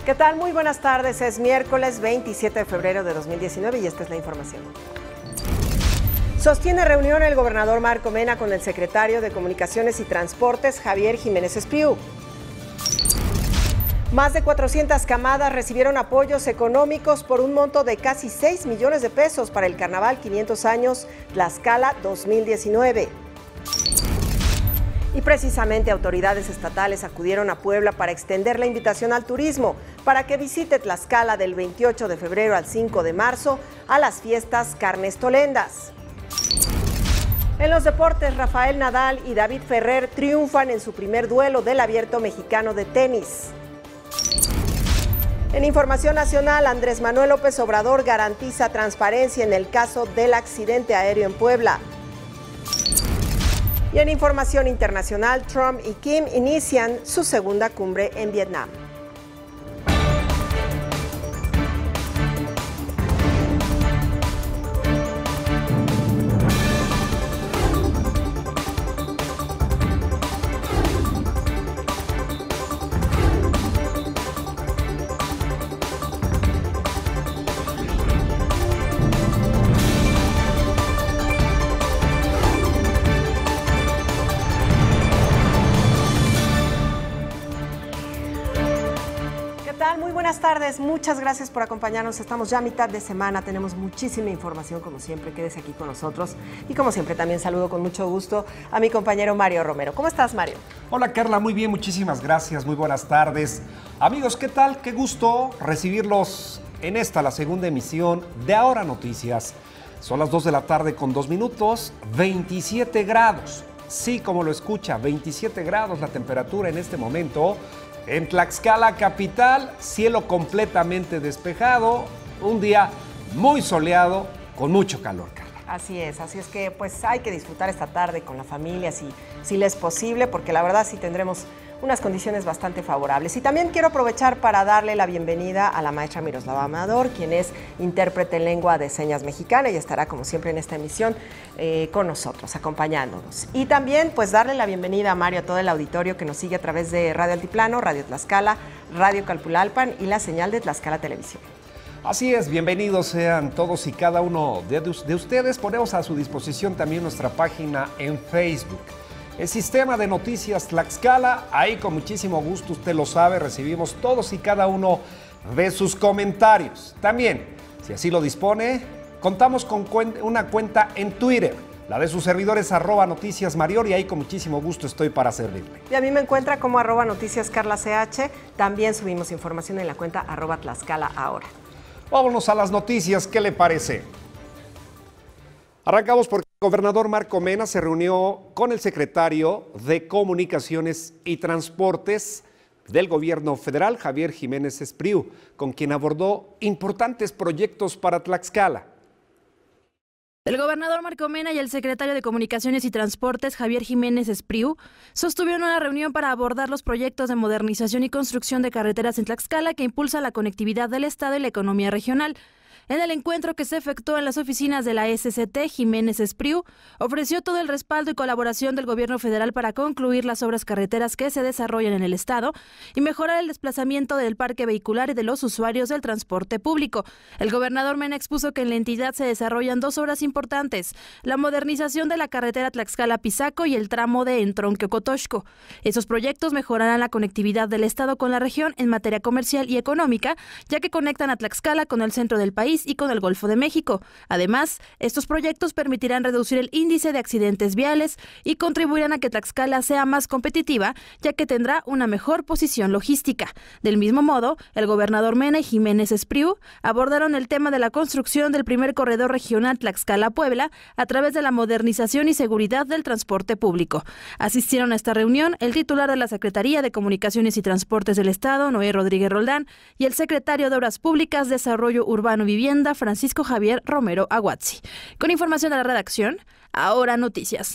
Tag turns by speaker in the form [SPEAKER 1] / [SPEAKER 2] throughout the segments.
[SPEAKER 1] ¿Qué tal? Muy buenas tardes. Es miércoles 27 de febrero de 2019 y esta es la información. Sostiene reunión el gobernador Marco Mena con el secretario de Comunicaciones y Transportes, Javier Jiménez Espriu. Más de 400 camadas recibieron apoyos económicos por un monto de casi 6 millones de pesos para el Carnaval 500 años Tlaxcala 2019. Y precisamente autoridades estatales acudieron a Puebla para extender la invitación al turismo para que visite Tlaxcala del 28 de febrero al 5 de marzo a las fiestas carnestolendas. En los deportes, Rafael Nadal y David Ferrer triunfan en su primer duelo del Abierto Mexicano de tenis. En información nacional, Andrés Manuel López Obrador garantiza transparencia en el caso del accidente aéreo en Puebla. Y en información internacional, Trump y Kim inician su segunda cumbre en Vietnam. Buenas tardes, muchas gracias por acompañarnos. Estamos ya a mitad de semana, tenemos muchísima información como siempre, quédese aquí con nosotros. Y como siempre también saludo con mucho gusto a mi compañero Mario Romero. ¿Cómo estás, Mario?
[SPEAKER 2] Hola, Carla, muy bien, muchísimas gracias, muy buenas tardes. Amigos, ¿qué tal? Qué gusto recibirlos en esta, la segunda emisión de Ahora Noticias. Son las 2 de la tarde con 2 minutos, 27 grados. Sí, como lo escucha, 27 grados la temperatura en este momento. En Tlaxcala capital, cielo completamente despejado, un día muy soleado, con mucho calor, Carla.
[SPEAKER 1] Así es que pues hay que disfrutar esta tarde con la familia si le es posible, porque la verdad sí tendremos unas condiciones bastante favorables. Y también quiero aprovechar para darle la bienvenida a la maestra Miroslava Amador, quien es intérprete en lengua de señas mexicana y estará como siempre en esta emisión con nosotros, acompañándonos. Y también pues darle la bienvenida a Mario, a todo el auditorio que nos sigue a través de Radio Altiplano, Radio Tlaxcala, Radio Calpulalpan y la señal de Tlaxcala Televisión.
[SPEAKER 2] Así es, bienvenidos sean todos y cada uno de ustedes. Ponemos a su disposición también nuestra página en Facebook. El Sistema de Noticias Tlaxcala, ahí con muchísimo gusto, usted lo sabe, recibimos todos y cada uno de sus comentarios. También, si así lo dispone, contamos con una cuenta en Twitter, la de sus servidores @noticiasmarior, y ahí con muchísimo gusto estoy para servirle.
[SPEAKER 1] Y a mí me encuentra como @noticiascarlach, también subimos información en la cuenta @tlaxcalaahora.
[SPEAKER 2] Vámonos a las noticias, ¿qué le parece? Arrancamos porque el gobernador Marco Mena se reunió con el secretario de Comunicaciones y Transportes del gobierno federal, Javier Jiménez Espriu, con quien abordó importantes proyectos para Tlaxcala.
[SPEAKER 3] El gobernador Marco Mena y el secretario de Comunicaciones y Transportes, Javier Jiménez Espriu, sostuvieron una reunión para abordar los proyectos de modernización y construcción de carreteras en Tlaxcala que impulsa la conectividad del Estado y la economía regional. En el encuentro que se efectuó en las oficinas de la SCT, Jiménez Espriu ofreció todo el respaldo y colaboración del gobierno federal para concluir las obras carreteras que se desarrollan en el Estado y mejorar el desplazamiento del parque vehicular y de los usuarios del transporte público. El gobernador Mena expuso que en la entidad se desarrollan dos obras importantes: la modernización de la carretera Tlaxcala-Pisaco y el tramo de Entronque-Ocotoxco. Esos proyectos mejorarán la conectividad del Estado con la región en materia comercial y económica, ya que conectan a Tlaxcala con el centro del país y con el Golfo de México. Además, estos proyectos permitirán reducir el índice de accidentes viales y contribuirán a que Tlaxcala sea más competitiva, ya que tendrá una mejor posición logística. Del mismo modo, el gobernador Mena y Jiménez Espriu abordaron el tema de la construcción del primer corredor regional Tlaxcala-Puebla a través de la modernización y seguridad del transporte público. Asistieron a esta reunión el titular de la Secretaría de Comunicaciones y Transportes del Estado, Noé Rodríguez Roldán, y el secretario de Obras Públicas, Desarrollo Urbano y Vivienda, Francisco Javier Romero Aguazzi. Con información de la redacción, Ahora Noticias.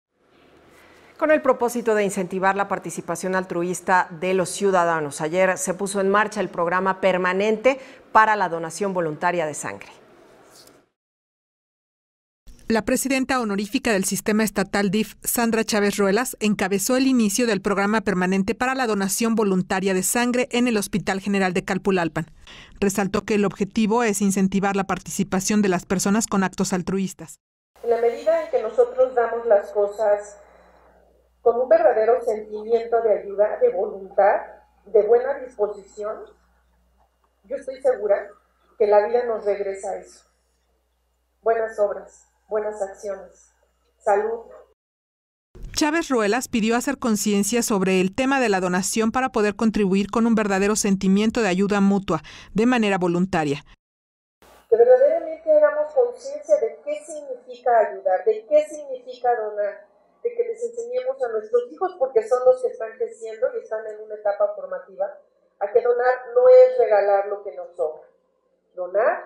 [SPEAKER 1] Con el propósito de incentivar la participación altruista de los ciudadanos, ayer se puso en marcha el programa permanente para la donación voluntaria de sangre.
[SPEAKER 4] La presidenta honorífica del Sistema Estatal DIF, Sandra Chávez Ruelas, encabezó el inicio del programa permanente para la donación voluntaria de sangre en el Hospital General de Calpulalpan. Resaltó que el objetivo es incentivar la participación de las personas con actos altruistas.
[SPEAKER 5] En la medida en que nosotros damos las cosas con un verdadero sentimiento de ayuda, de voluntad, de buena disposición, yo estoy segura que la vida nos regresa a eso. Buenas obras, buenas acciones, salud.
[SPEAKER 4] Chávez Ruelas pidió hacer conciencia sobre el tema de la donación para poder contribuir con un verdadero sentimiento de ayuda mutua, de manera voluntaria.
[SPEAKER 5] Que verdaderamente hagamos conciencia de qué significa ayudar, de qué significa donar, de que les enseñemos a nuestros hijos, porque son los que están creciendo y están en una etapa formativa, a que donar no es regalar lo que nos sobra. Donar,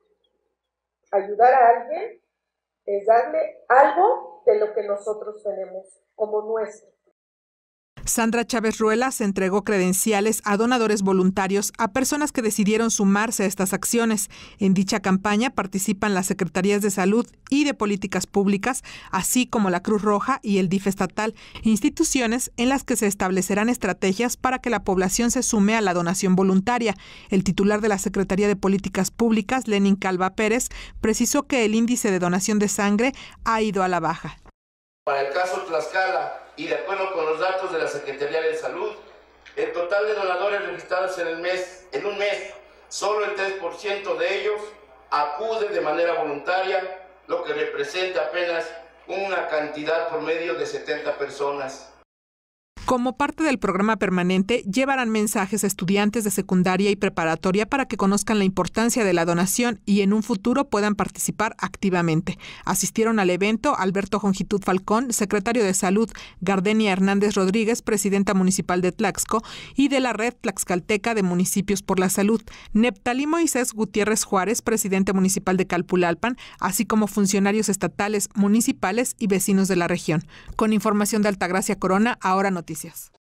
[SPEAKER 5] ayudar a alguien, es darle algo de lo que nosotros tenemos como nuestro.
[SPEAKER 4] Sandra Chávez Ruelas entregó credenciales a donadores voluntarios a personas que decidieron sumarse a estas acciones. En dicha campaña participan las Secretarías de Salud y de Políticas Públicas, así como la Cruz Roja y el DIF estatal, instituciones en las que se establecerán estrategias para que la población se sume a la donación voluntaria. El titular de la Secretaría de Políticas Públicas, Lenin Calva Pérez, precisó que el índice de donación de sangre ha ido a la baja.
[SPEAKER 6] Para el caso Tlaxcala, y de acuerdo con los datos de la Secretaría de Salud, el total de donadores registrados en un mes, solo el 3% de ellos acude de manera voluntaria, lo que representa apenas una cantidad promedio de 70 personas.
[SPEAKER 4] Como parte del programa permanente, llevarán mensajes a estudiantes de secundaria y preparatoria para que conozcan la importancia de la donación y en un futuro puedan participar activamente. Asistieron al evento Alberto Jongitud Falcón, secretario de Salud, Gardenia Hernández Rodríguez, presidenta municipal de Tlaxco, y de la Red Tlaxcalteca de Municipios por la Salud, Neptalí Moisés Gutiérrez Juárez, presidente municipal de Calpulalpan, así como funcionarios estatales, municipales y vecinos de la región. Con información de Altagracia Corona, Ahora Noticias.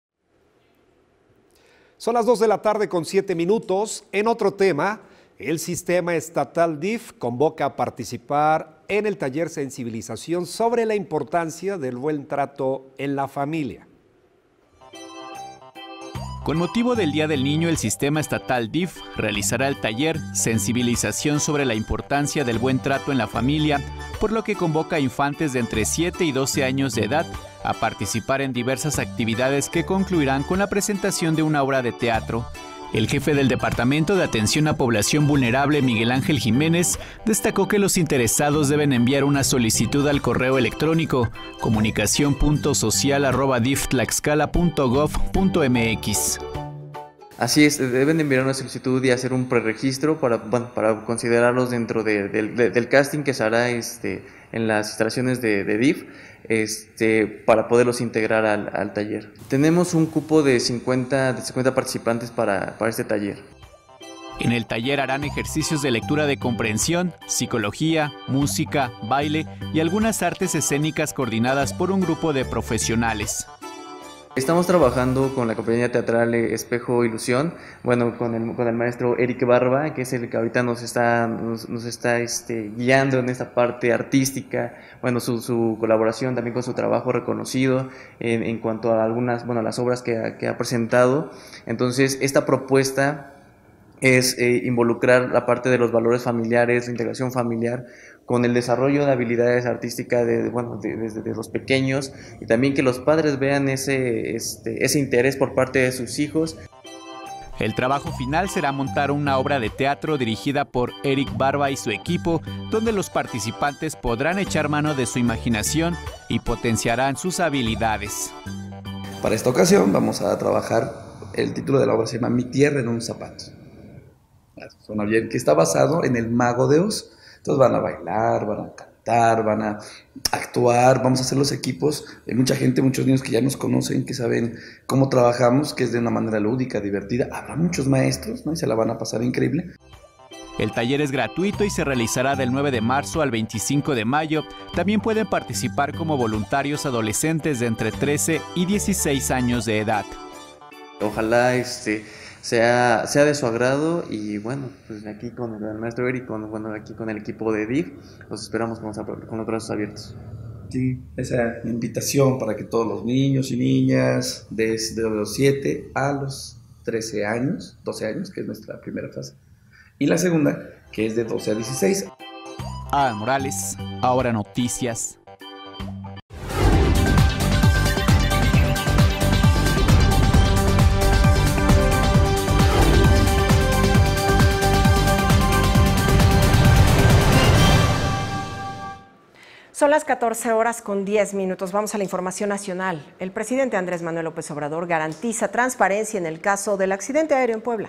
[SPEAKER 2] Son las 2 de la tarde con 7 minutos. En otro tema, el Sistema Estatal DIF convoca a participar en el taller sensibilización sobre la importancia del buen trato en la familia.
[SPEAKER 7] Con motivo del Día del Niño, el Sistema Estatal DIF realizará el taller Sensibilización sobre la importancia del buen trato en la familia, por lo que convoca a infantes de entre 7 y 12 años de edad a participar en diversas actividades que concluirán con la presentación de una obra de teatro. El jefe del Departamento de Atención a Población Vulnerable, Miguel Ángel Jiménez, destacó que los interesados deben enviar una solicitud al correo electrónico comunicación.social@diftlaxcala.gov.mx.
[SPEAKER 8] Así es, deben enviar una solicitud y hacer un preregistro para considerarlos dentro del casting que se hará en las instalaciones de DIF, para poderlos integrar al taller. Tenemos un cupo de 50 participantes para este taller.
[SPEAKER 7] En el taller harán ejercicios de lectura de comprensión, psicología, música, baile y algunas artes escénicas coordinadas por un grupo de profesionales.
[SPEAKER 8] Estamos trabajando con la compañía teatral Espejo Ilusión, con el maestro Eric Barba, que es el que ahorita nos está guiando en esta parte artística, su colaboración también con su trabajo reconocido en cuanto a las obras que ha presentado. Entonces, esta propuesta es involucrar la parte de los valores familiares, la integración familiar, con el desarrollo de habilidades artísticas desde los pequeños, y también que los padres vean ese interés por parte de sus hijos.
[SPEAKER 7] El trabajo final será montar una obra de teatro dirigida por Eric Barba y su equipo, donde los participantes podrán echar mano de su imaginación y potenciarán sus habilidades.
[SPEAKER 9] Para esta ocasión vamos a trabajar, el título de la obra se llama Mi tierra en un zapato. Suena bien, que está basado en el Mago de Oz. Entonces van a bailar, van a cantar, van a actuar, vamos a hacer los equipos. Hay mucha gente, muchos niños que ya nos conocen, que saben cómo trabajamos, que es de una manera lúdica, divertida. Habrá muchos maestros, ¿no? Y se la van a pasar increíble.
[SPEAKER 7] El taller es gratuito y se realizará del 9 de marzo al 25 de mayo. También pueden participar como voluntarios adolescentes de entre 13 y 16 años de edad.
[SPEAKER 8] Ojalá sea de su agrado. Y bueno, pues aquí con el maestro Eric, aquí con el equipo de DIF, los esperamos con los brazos abiertos.
[SPEAKER 9] Sí, esa invitación para que todos los niños y niñas desde los 7 a los 13 años, 12 años, que es nuestra primera fase, y la segunda, que es de 12 a 16.
[SPEAKER 7] Adán Morales, Ahora Noticias.
[SPEAKER 1] Son las 14:10. Vamos a la información nacional. El presidente Andrés Manuel López Obrador garantiza transparencia en el caso del accidente aéreo en Puebla.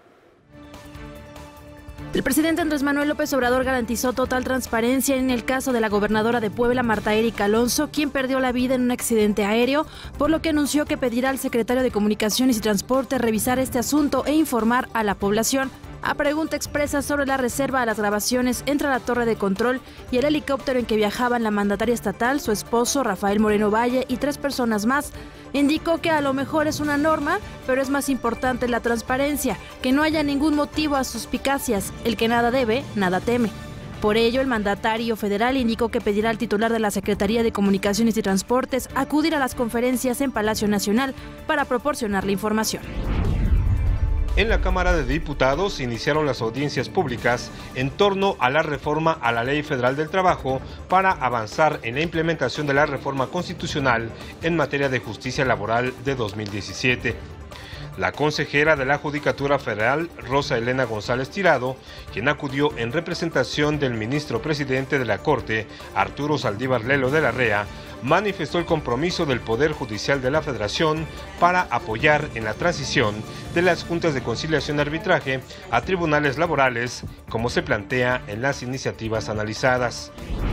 [SPEAKER 3] El presidente Andrés Manuel López Obrador garantizó total transparencia en el caso de la gobernadora de Puebla, Marta Erika Alonso, quien perdió la vida en un accidente aéreo, por lo que anunció que pedirá al secretario de Comunicaciones y Transporte revisar este asunto e informar a la población. A pregunta expresa sobre la reserva a las grabaciones entre la torre de control y el helicóptero en que viajaban la mandataria estatal, su esposo Rafael Moreno Valle y 3 personas más, indicó que a lo mejor es una norma, pero es más importante la transparencia, que no haya ningún motivo a suspicacias, el que nada debe, nada teme. Por ello, el mandatario federal indicó que pedirá al titular de la Secretaría de Comunicaciones y Transportes acudir a las conferencias en Palacio Nacional para proporcionar la información.
[SPEAKER 10] En la Cámara de Diputados iniciaron las audiencias públicas en torno a la reforma a la Ley Federal del Trabajo para avanzar en la implementación de la reforma constitucional en materia de justicia laboral de 2017. La consejera de la Judicatura Federal, Rosa Elena González Tirado, quien acudió en representación del ministro presidente de la Corte, Arturo Saldívar Lelo de la Rea, manifestó el compromiso del Poder Judicial de la Federación para apoyar en la transición de las juntas de conciliación y arbitraje a tribunales laborales, como se plantea en las iniciativas analizadas.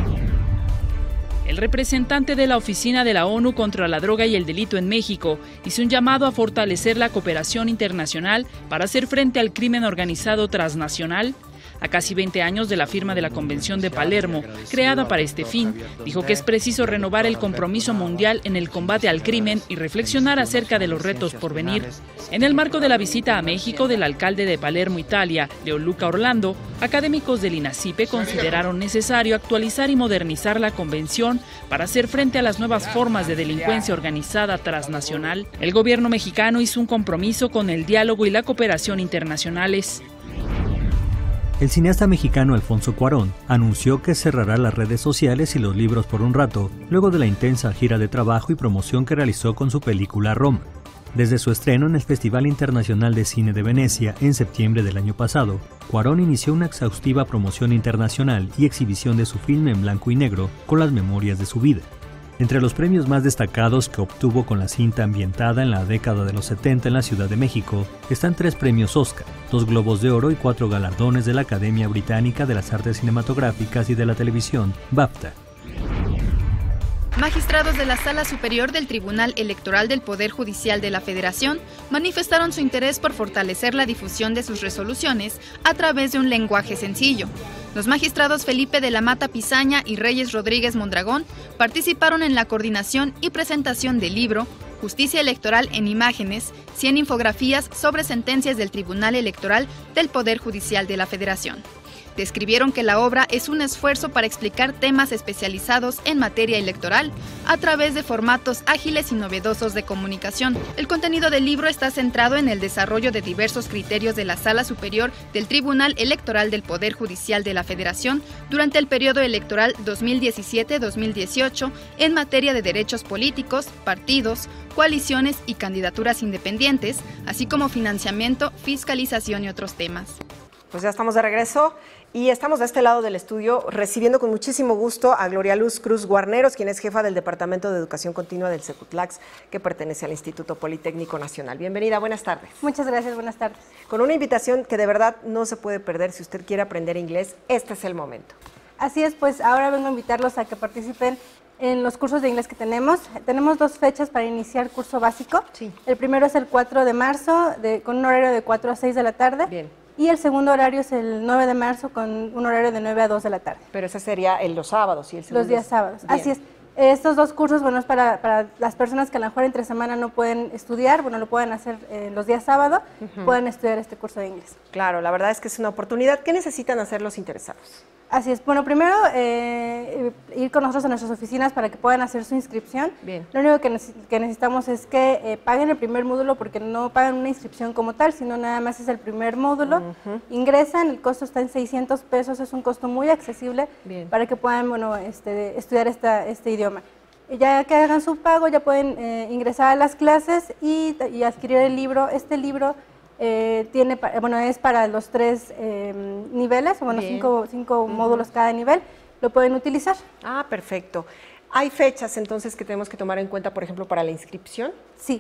[SPEAKER 11] El representante de la Oficina de la ONU contra la Droga y el Delito en México hizo un llamado a fortalecer la cooperación internacional para hacer frente al crimen organizado transnacional. A casi 20 años de la firma de la Convención de Palermo, creada para este fin, dijo que es preciso renovar el compromiso mundial en el combate al crimen y reflexionar acerca de los retos por venir. En el marco de la visita a México del alcalde de Palermo, Italia, Leoluca Orlando, académicos del INACIPE consideraron necesario actualizar y modernizar la convención para hacer frente a las nuevas formas de delincuencia organizada transnacional. El gobierno mexicano hizo un compromiso con el diálogo y la cooperación internacionales.
[SPEAKER 12] El cineasta mexicano Alfonso Cuarón anunció que cerrará las redes sociales y los libros por un rato, luego de la intensa gira de trabajo y promoción que realizó con su película Roma. Desde su estreno en el Festival Internacional de Cine de Venecia en septiembre del año pasado, Cuarón inició una exhaustiva promoción internacional y exhibición de su filme en blanco y negro con las memorias de su vida. Entre los premios más destacados que obtuvo con la cinta ambientada en la década de los 70 en la Ciudad de México, están 3 premios Oscar, 2 Globos de Oro y 4 galardones de la Academia Británica de las Artes Cinematográficas y de la Televisión, BAFTA.
[SPEAKER 13] Magistrados de la Sala Superior del Tribunal Electoral del Poder Judicial de la Federación manifestaron su interés por fortalecer la difusión de sus resoluciones a través de un lenguaje sencillo. Los magistrados Felipe de la Mata Pizaña y Reyes Rodríguez Mondragón participaron en la coordinación y presentación del libro Justicia Electoral en Imágenes, 100 infografías sobre sentencias del Tribunal Electoral del Poder Judicial de la Federación. Describieron que la obra es un esfuerzo para explicar temas especializados en materia electoral a través de formatos ágiles y novedosos de comunicación. El contenido del libro está centrado en el desarrollo de diversos criterios de la Sala Superior del Tribunal Electoral del Poder Judicial de la Federación durante el periodo electoral 2017-2018 en materia de derechos políticos, partidos, coaliciones y candidaturas independientes, así como financiamiento, fiscalización y otros temas.
[SPEAKER 1] Pues ya estamos de regreso y estamos de este lado del estudio recibiendo con muchísimo gusto a Gloria Luz Cruz Guarneros, quien es jefa del Departamento de Educación Continua del Secutlax, que pertenece al Instituto Politécnico Nacional. Bienvenida, buenas tardes.
[SPEAKER 14] Muchas gracias, buenas tardes.
[SPEAKER 1] Con una invitación que de verdad no se puede perder. Si usted quiere aprender inglés, este es el momento.
[SPEAKER 14] Así es, pues ahora vengo a invitarlos a que participen en los cursos de inglés que tenemos. Tenemos 2 fechas para iniciar curso básico. Sí. El primero es el 4 de marzo, con un horario de 4 a 6 de la tarde. Bien. Y el segundo horario es el 9 de marzo con un horario de 9 a 2 de la tarde.
[SPEAKER 1] Pero ese sería los sábados y el segundo.
[SPEAKER 14] Los días sábados, bien. Así es. Estos 2 cursos, bueno, es para las personas que a lo mejor entre semana no pueden estudiar, bueno, lo pueden hacer los días sábado, pueden estudiar este curso de inglés.
[SPEAKER 1] Claro, la verdad es que es una oportunidad. ¿Qué necesitan hacer los interesados?
[SPEAKER 14] Así es. Bueno, primero ir con nosotros a nuestras oficinas para que puedan hacer su inscripción.
[SPEAKER 1] Bien.
[SPEAKER 14] Lo único que necesitamos es que paguen el primer módulo, porque no pagan una inscripción como tal, sino nada más es el primer módulo. Ingresan, el costo está en 600 pesos, es un costo muy accesible. Bien. Para que puedan, bueno, estudiar este idioma. Ya que hagan su pago, ya pueden ingresar a las clases y adquirir el libro. Este libro es para los 3 niveles, bueno, 5 módulos cada nivel, lo pueden utilizar.
[SPEAKER 1] Ah, perfecto. ¿Hay fechas entonces que tenemos que tomar en cuenta, por ejemplo, para la inscripción?
[SPEAKER 14] Sí,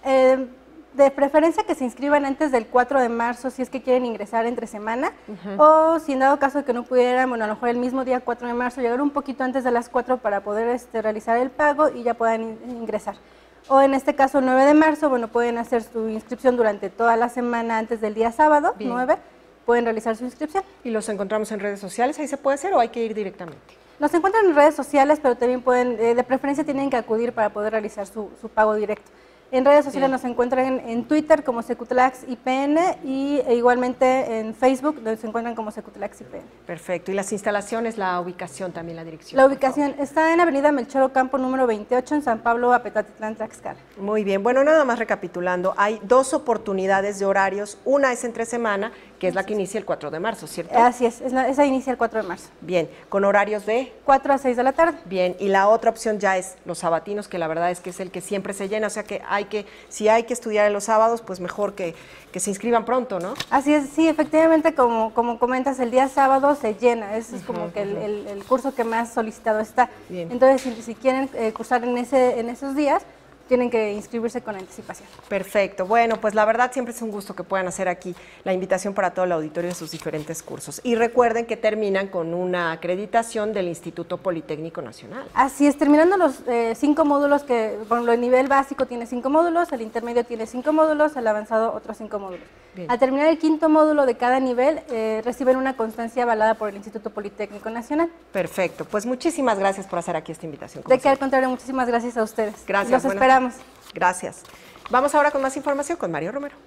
[SPEAKER 14] de preferencia que se inscriban antes del 4 de marzo si es que quieren ingresar entre semana, o si en dado caso de que no pudieran, bueno, a lo mejor el mismo día 4 de marzo, llegar un poquito antes de las 4 para poder realizar el pago y ya puedan ingresar. O en este caso 9 de marzo, bueno, pueden hacer su inscripción durante toda la semana antes del día sábado, 9, pueden realizar su inscripción.
[SPEAKER 1] ¿Y los encontramos en redes sociales? ¿Ahí se puede hacer o hay que ir directamente?
[SPEAKER 14] Nos encuentran en redes sociales, pero también pueden, de preferencia tienen que acudir para poder realizar su pago directo. En redes sociales nos encuentran en Twitter como Secutlax IPN y igualmente en Facebook donde se encuentran como Secutlax IPN.
[SPEAKER 1] Perfecto. ¿Y las instalaciones, la ubicación también, la dirección?
[SPEAKER 14] La ubicación está en Avenida Melchor Ocampo número 28 en San Pablo, Apetatitlán, Tlaxcala.
[SPEAKER 1] Muy bien. Bueno, nada más recapitulando, hay 2 oportunidades de horarios. Una es entre semana, que es la que inicia el 4 de marzo, ¿cierto?
[SPEAKER 14] Así es, esa inicia el 4 de marzo.
[SPEAKER 1] Bien, con horarios de
[SPEAKER 14] 4 a 6 de la tarde.
[SPEAKER 1] Bien, y la otra opción ya es los sabatinos, que la verdad es que es el que siempre se llena, o sea que si hay que estudiar en los sábados, pues mejor que se inscriban pronto, ¿no?
[SPEAKER 14] Así es, sí, efectivamente, como comentas, el día sábado se llena, ese es como que el curso que más solicitado está. Bien. Entonces, si quieren cursar en esos días, tienen que inscribirse con anticipación.
[SPEAKER 1] Perfecto. Bueno, pues la verdad siempre es un gusto que puedan hacer aquí la invitación para todo el auditorio de sus diferentes cursos. Y recuerden que terminan con una acreditación del Instituto Politécnico Nacional.
[SPEAKER 14] Así es, terminando los 5 módulos que, bueno, el nivel básico tiene 5 módulos, el intermedio tiene 5 módulos, el avanzado otros 5 módulos. Bien. Al terminar el 5.º módulo de cada nivel, reciben una constancia avalada por el Instituto Politécnico Nacional.
[SPEAKER 1] Perfecto. Pues muchísimas gracias por hacer aquí esta invitación.
[SPEAKER 14] De que al contrario, muchísimas gracias a ustedes.
[SPEAKER 1] Gracias.
[SPEAKER 14] Los esperamos.
[SPEAKER 1] Gracias. Vamos ahora con más información con Mario Romero.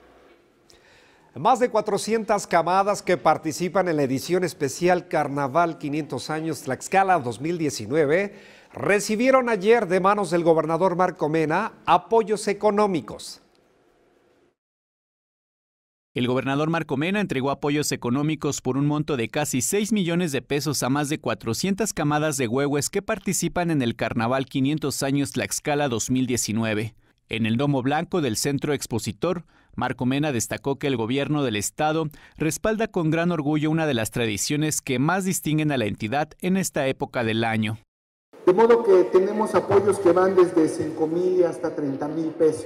[SPEAKER 2] Más de 400 camadas que participan en la edición especial Carnaval 500 años Tlaxcala 2019 recibieron ayer de manos del gobernador Marco Mena apoyos económicos.
[SPEAKER 7] El gobernador Marco Mena entregó apoyos económicos por un monto de casi 6 millones de pesos a más de 400 camadas de huehues que participan en el Carnaval 500 años Tlaxcala 2019. En el Domo Blanco del Centro Expositor, Marco Mena destacó que el gobierno del estado respalda con gran orgullo una de las tradiciones que más distinguen a la entidad en esta época del año.
[SPEAKER 15] De modo que tenemos apoyos que van desde 5,000 hasta 30,000 pesos.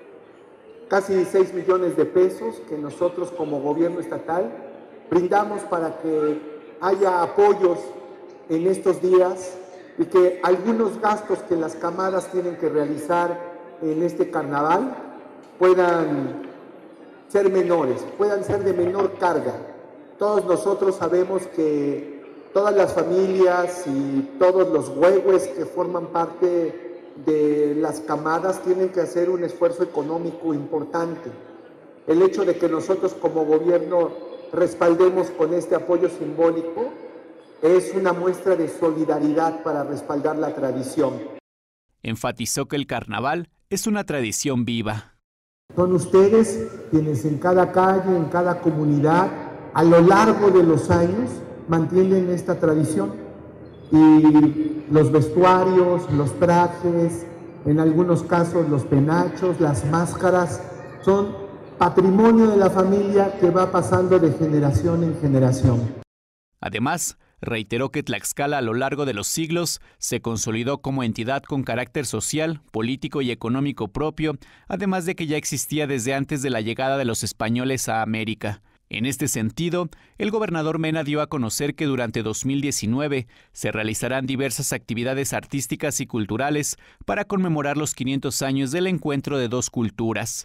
[SPEAKER 15] Casi 6 millones de pesos que nosotros como gobierno estatal brindamos para que haya apoyos en estos días y que algunos gastos que las camadas tienen que realizar en este carnaval puedan ser menores, puedan ser de menor carga. Todos nosotros sabemos que todas las familias y todos los huehues que forman parte de las camadas tienen que hacer un esfuerzo económico importante. El hecho de que nosotros como gobierno respaldemos con este apoyo simbólico es una muestra de solidaridad para respaldar la tradición.
[SPEAKER 7] Enfatizó que el carnaval es una tradición viva.
[SPEAKER 15] Son ustedes quienes en cada calle, en cada comunidad, a lo largo de los años, mantienen esta tradición. Y los vestuarios, los trajes, en algunos casos los penachos, las máscaras, son patrimonio de la familia que va pasando de generación en generación.
[SPEAKER 7] Además, reiteró que Tlaxcala a lo largo de los siglos se consolidó como entidad con carácter social, político y económico propio, además de que ya existía desde antes de la llegada de los españoles a América. En este sentido, el gobernador Mena dio a conocer que durante 2019 se realizarán diversas actividades artísticas y culturales para conmemorar los 500 años del encuentro de dos culturas.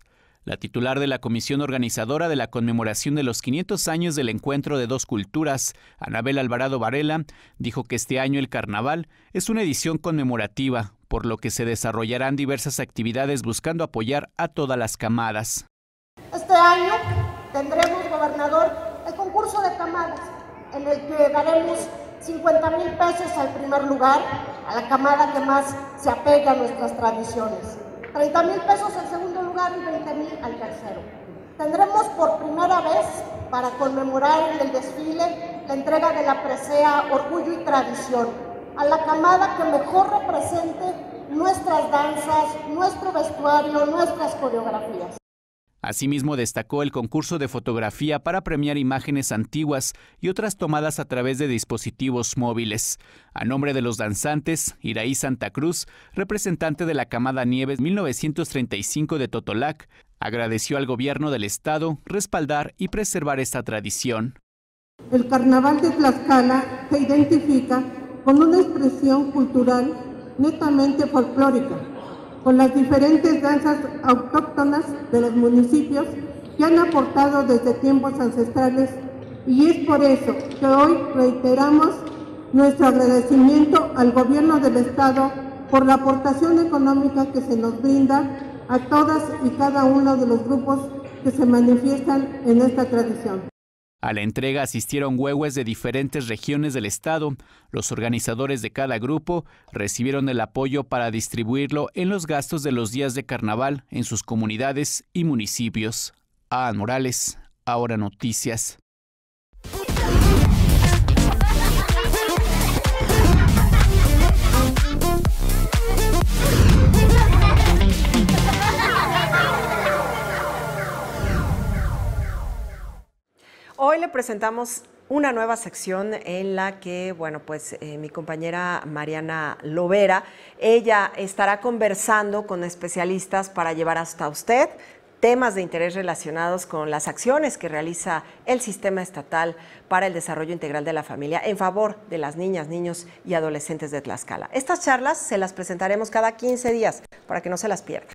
[SPEAKER 7] La titular de la comisión organizadora de la conmemoración de los 500 años del encuentro de dos culturas, Anabel Alvarado Varela, dijo que este año el carnaval es una edición conmemorativa, por lo que se desarrollarán diversas actividades buscando apoyar a todas las camadas.
[SPEAKER 16] Este año tendremos, gobernador, el concurso de camadas, en el que daremos 50,000 pesos al primer lugar, a la camada que más se apega a nuestras tradiciones. 30,000 pesos al segundo lugar y 20,000 al tercero. Tendremos por primera vez, para conmemorar en el desfile, la entrega de la presea Orgullo y Tradición, a la camada que mejor represente nuestras danzas, nuestro vestuario, nuestras coreografías.
[SPEAKER 7] Asimismo, destacó el concurso de fotografía para premiar imágenes antiguas y otras tomadas a través de dispositivos móviles. A nombre de los danzantes, Iraí Santa Cruz, representante de la camada Nieves 1935 de Totolac, agradeció al gobierno del estado respaldar y preservar esta tradición.
[SPEAKER 16] El carnaval de Tlaxcala se identifica con una expresión cultural netamente folclórica, con las diferentes danzas autóctonas de los municipios que han aportado desde tiempos ancestrales, y es por eso que hoy reiteramos nuestro agradecimiento al gobierno del estado por la aportación económica que se nos brinda a todas y cada uno de los grupos que se manifiestan en esta tradición.
[SPEAKER 7] A la entrega asistieron huehues de diferentes regiones del estado. Los organizadores de cada grupo recibieron el apoyo para distribuirlo en los gastos de los días de carnaval en sus comunidades y municipios. Adán Morales, Ahora Noticias.
[SPEAKER 1] Hoy le presentamos una nueva sección en la que, mi compañera Mariana Lovera, ella estará conversando con especialistas para llevar hasta usted temas de interés relacionados con las acciones que realiza el Sistema Estatal para el Desarrollo Integral de la Familia en favor de las niñas, niños y adolescentes de Tlaxcala. Estas charlas se las presentaremos cada 15 días para que no se las pierda.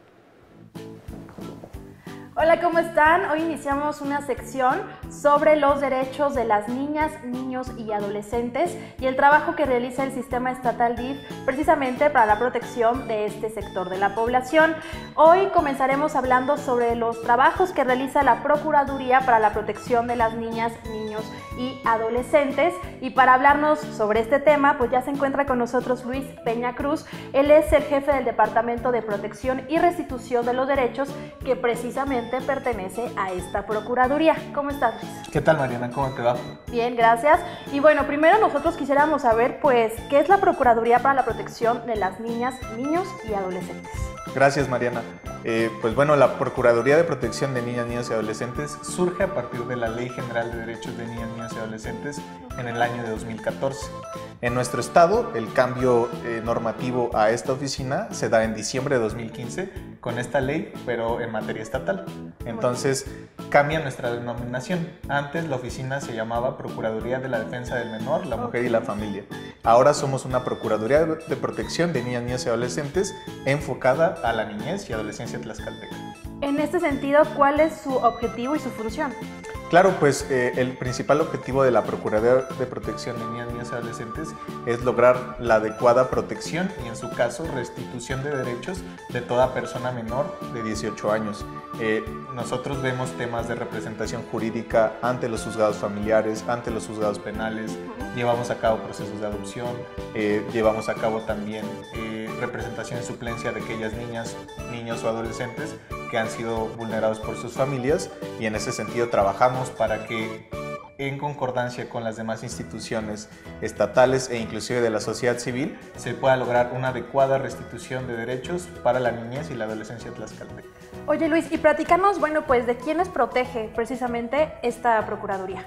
[SPEAKER 17] Hola, ¿cómo están? Hoy iniciamos una sección sobre los derechos de las niñas, niños y adolescentes y el trabajo que realiza el Sistema Estatal DIF precisamente para la protección de este sector de la población. Hoy comenzaremos hablando sobre los trabajos que realiza la Procuraduría para la Protección de las Niñas, Niños y Adolescentes, y para hablarnos sobre este tema pues ya se encuentra con nosotros Luis Peña Cruz. Él es el jefe del Departamento de Protección y Restitución de los Derechos que precisamente pertenece a esta Procuraduría. ¿Cómo estás, Luis?
[SPEAKER 18] ¿Qué tal, Mariana? ¿Cómo te va?
[SPEAKER 17] Bien, gracias. Y bueno, primero nosotros quisiéramos saber, pues, ¿qué es la Procuraduría para la Protección de las Niñas, Niños y Adolescentes?
[SPEAKER 18] Gracias, Mariana. La Procuraduría de Protección de Niñas, Niños y Adolescentes surge a partir de la Ley General de Derechos de Niñas, Niños y Adolescentes en el año de 2014. En nuestro estado, el cambio normativo a esta oficina se da en diciembre de 2015 con esta ley, pero en materia estatal. Entonces, cambia nuestra denominación. Antes la oficina se llamaba Procuraduría de la Defensa del Menor, la Mujer y la Familia. Ahora somos una Procuraduría de Protección de Niñas, Niños y Adolescentes enfocada a la niñez y adolescencia tlaxcalteca.
[SPEAKER 17] En este sentido, ¿cuál es su objetivo y su función?
[SPEAKER 18] Claro, pues el principal objetivo de la Procuraduría de Protección de Niñas, Niños y Adolescentes es lograr la adecuada protección y, en su caso, restitución de derechos de toda persona menor de 18 años. Nosotros vemos temas de representación jurídica ante los juzgados familiares, ante los juzgados penales, llevamos a cabo procesos de adopción, llevamos a cabo también representación y suplencia de aquellas niñas, niños o adolescentes que han sido vulnerados por sus familias, y en ese sentido trabajamos para que, en concordancia con las demás instituciones estatales e inclusive de la sociedad civil, se pueda lograr una adecuada restitución de derechos para la niñez y la adolescencia tlaxcalteca.
[SPEAKER 17] Oye, Luis, y platícanos, ¿de quiénes protege precisamente esta Procuraduría?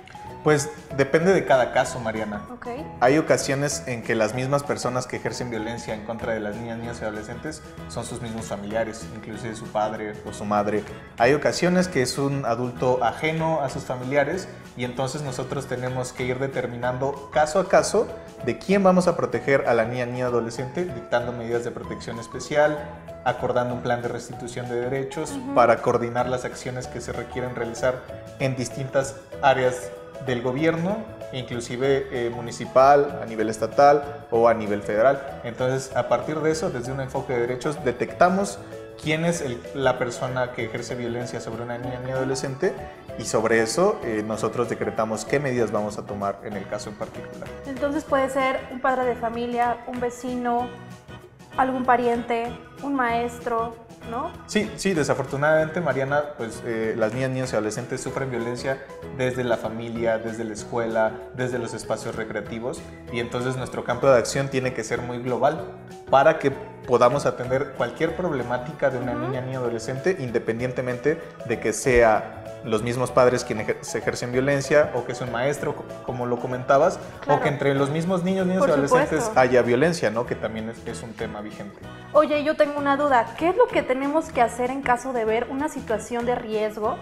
[SPEAKER 18] Pues depende de cada caso, Mariana.
[SPEAKER 17] Okay.
[SPEAKER 18] Hay ocasiones en que las mismas personas que ejercen violencia en contra de las niñas, niños y adolescentes son sus mismos familiares, inclusive su padre o su madre. Hay ocasiones que es un adulto ajeno a sus familiares y entonces nosotros tenemos que ir determinando caso a caso de quién vamos a proteger a la niña, niño, adolescente, dictando medidas de protección especial, acordando un plan de restitución de derechos para coordinar las acciones que se requieren realizar en distintas áreas del gobierno, inclusive municipal, a nivel estatal o a nivel federal. Entonces, a partir de eso, desde un enfoque de derechos, detectamos quién es la persona que ejerce violencia sobre una niña, niño, adolescente, y sobre eso nosotros decretamos qué medidas vamos a tomar en el caso en particular.
[SPEAKER 17] Entonces puede ser un padre de familia, un vecino, algún pariente, un maestro, ¿no?
[SPEAKER 18] Sí, desafortunadamente, Mariana, pues las niñas, niños y adolescentes sufren violencia desde la familia, desde la escuela, desde los espacios recreativos, y entonces nuestro campo de acción tiene que ser muy global para que podamos atender cualquier problemática de una niña, niño, adolescente, independientemente de que sea los mismos padres quienes ejercen violencia, o que es un maestro, como lo comentabas, claro, o que entre los mismos niños, niños y adolescentes haya violencia, ¿no? Que también es un tema vigente.
[SPEAKER 17] Oye, yo tengo una duda. ¿Qué es lo que tenemos que hacer en caso de ver una situación de riesgo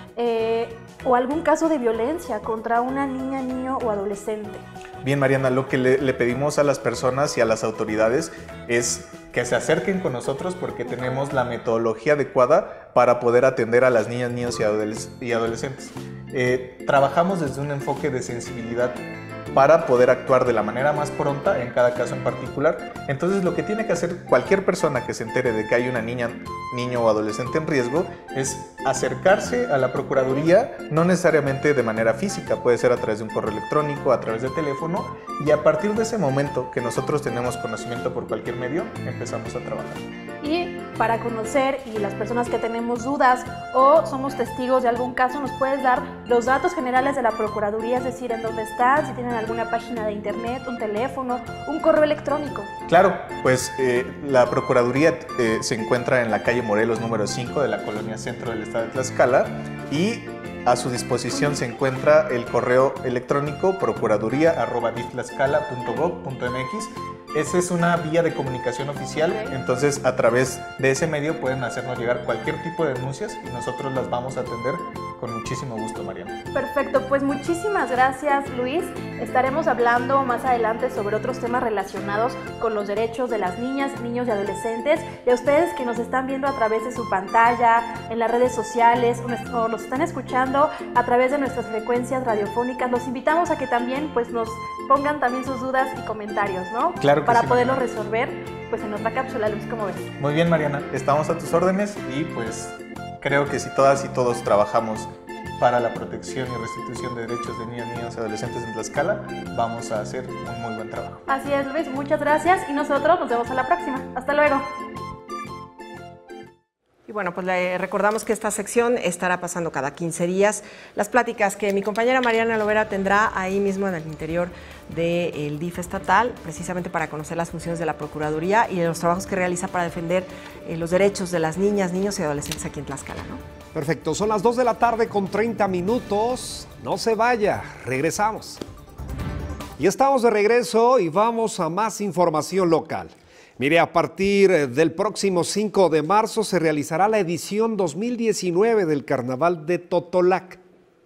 [SPEAKER 17] o algún caso de violencia contra una niña, niño o adolescente?
[SPEAKER 18] Bien, Mariana, lo que le pedimos a las personas y a las autoridades es que se acerquen con nosotros, porque tenemos la metodología adecuada para poder atender a las niñas, niños y adolescentes. Trabajamos desde un enfoque de sensibilidad para poder actuar de la manera más pronta en cada caso en particular. Entonces, lo que tiene que hacer cualquier persona que se entere de que hay una niña, niño o adolescente en riesgo es acercarse a la Procuraduría, no necesariamente de manera física, puede ser a través de un correo electrónico, a través de teléfono, y a partir de ese momento que nosotros tenemos conocimiento por cualquier medio, empezamos a trabajar.
[SPEAKER 17] Y para conocer, y las personas que tenemos dudas o somos testigos de algún caso, nos puedes dar los datos generales de la Procuraduría, es decir, en dónde están, si tienen alguna página de internet, un teléfono, un correo electrónico.
[SPEAKER 18] Claro, pues la Procuraduría se encuentra en la calle Morelos número 5 de la colonia Centro del Estado de Tlaxcala, y a su disposición se encuentra el correo electrónico procuraduría@diftlaxcala.gov.mx. Esa es una vía de comunicación oficial, entonces a través de ese medio pueden hacernos llegar cualquier tipo de denuncias y nosotros las vamos a atender con muchísimo gusto, Mariana.
[SPEAKER 17] Perfecto, pues muchísimas gracias, Luis. Estaremos hablando más adelante sobre otros temas relacionados con los derechos de las niñas, niños y adolescentes. Y a ustedes que nos están viendo a través de su pantalla, en las redes sociales, o nos están escuchando a través de nuestras frecuencias radiofónicas, los invitamos a que también pues nos pongan también sus dudas y comentarios, ¿no?
[SPEAKER 18] Claro que
[SPEAKER 17] para
[SPEAKER 18] sí,
[SPEAKER 17] poderlo
[SPEAKER 18] Mariana.
[SPEAKER 17] resolver pues en otra cápsula, Luis, ¿cómo ves?
[SPEAKER 18] Muy bien, Mariana, estamos a tus órdenes, y pues creo que si todas y todos trabajamos para la protección y restitución de derechos de niñas, niños y adolescentes en Tlaxcala, vamos a hacer un muy buen trabajo.
[SPEAKER 17] Así es, Luis, muchas gracias, y nosotros nos vemos a la próxima. Hasta luego.
[SPEAKER 1] Y bueno, pues le recordamos que esta sección estará pasando cada 15 días. Las pláticas que mi compañera Mariana Lovera tendrá ahí mismo en el interior del DIF estatal, precisamente para conocer las funciones de la Procuraduría y de los trabajos que realiza para defender los derechos de las niñas, niños y adolescentes aquí en Tlaxcala, ¿no?
[SPEAKER 2] Perfecto, son las 2 de la tarde con 30 minutos. No se vaya, regresamos. Y estamos de regreso y vamos a más información local. Mire, a partir del próximo 5 de marzo se realizará la edición 2019 del Carnaval de Totolac.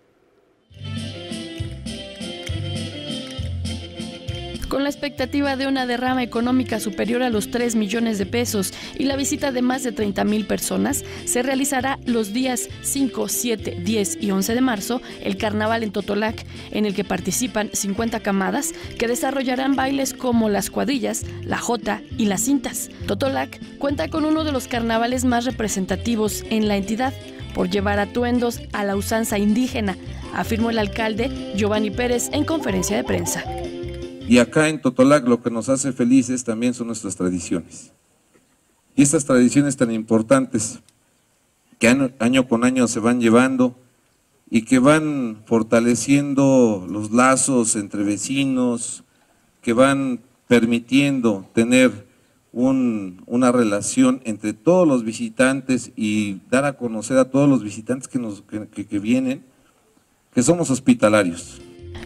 [SPEAKER 19] Con la expectativa de una derrama económica superior a los 3 millones de pesos y la visita de más de 30,000 personas, se realizará los días 5, 7, 10 y 11 de marzo el Carnaval en Totolac, en el que participan 50 camadas que desarrollarán bailes como las cuadrillas, la jota y las cintas. Totolac cuenta con uno de los carnavales más representativos en la entidad, por llevar atuendos a la usanza indígena, afirmó el alcalde Giovanni Pérez en conferencia de prensa.
[SPEAKER 20] Y acá en Totolac lo que nos hace felices también son nuestras tradiciones. Y estas tradiciones tan importantes que año con año se van llevando y que van fortaleciendo los lazos entre vecinos, que van permitiendo tener una relación entre todos los visitantes y dar a conocer a todos los visitantes que vienen, que somos hospitalarios.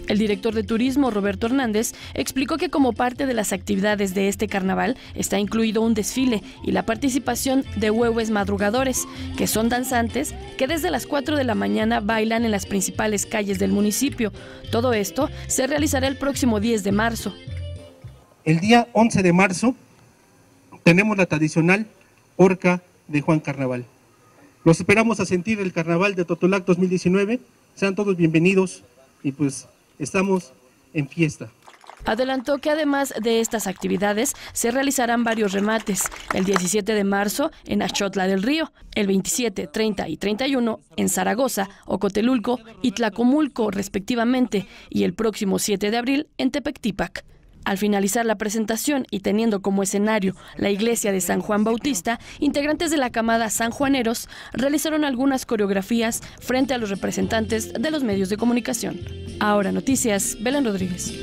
[SPEAKER 19] El director de turismo, Roberto Hernández, explicó que como parte de las actividades de este carnaval está incluido un desfile y la participación de huehues madrugadores, que son danzantes que desde las 4 de la mañana bailan en las principales calles del municipio. Todo esto se realizará el próximo 10 de marzo.
[SPEAKER 21] El día 11 de marzo tenemos la tradicional Horca de Juan Carnaval. Los esperamos a sentir el Carnaval de Totolac 2019. Sean todos bienvenidos y pues estamos en fiesta.
[SPEAKER 19] Adelantó que además de estas actividades se realizarán varios remates. El 17 de marzo en Axxotla del Río, el 27, 30 y 31 en Zaragoza, Ocotelulco y Tlacomulco respectivamente, y el próximo 7 de abril en Tepectípac. Al finalizar la presentación y teniendo como escenario la iglesia de San Juan Bautista, integrantes de la camada Sanjuaneros realizaron algunas coreografías frente a los representantes de los medios de comunicación. Ahora Noticias, Belén Rodríguez.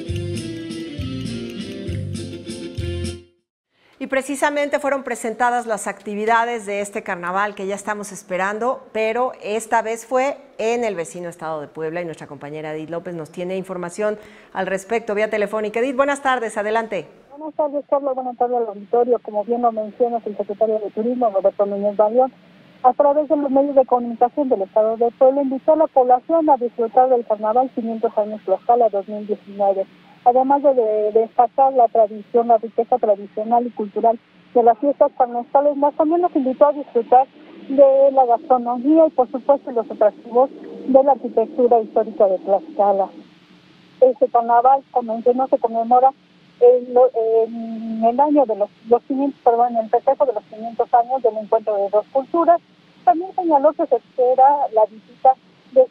[SPEAKER 1] Y precisamente fueron presentadas las actividades de este carnaval que ya estamos esperando, pero esta vez fue en el vecino estado de Puebla y nuestra compañera Edith López nos tiene información al respecto vía telefónica. Edith, buenas tardes, adelante.
[SPEAKER 22] Buenas tardes, Carla, buenas tardes al auditorio. Como bien lo mencionas, el secretario de Turismo, Roberto Núñez Balión, a través de los medios de comunicación del estado de Puebla, invitó a la población a disfrutar del carnaval 500 años Tlaxcala 2019. Además de destacar la tradición, la riqueza tradicional y cultural de las fiestas carnestales, más también nos invitó a disfrutar de la gastronomía y por supuesto los atractivos de la arquitectura histórica de Tlaxcala. Este carnaval, como no se conmemora en el año de en el festejo de los 500 años del encuentro de dos culturas. También señaló que se espera la visita de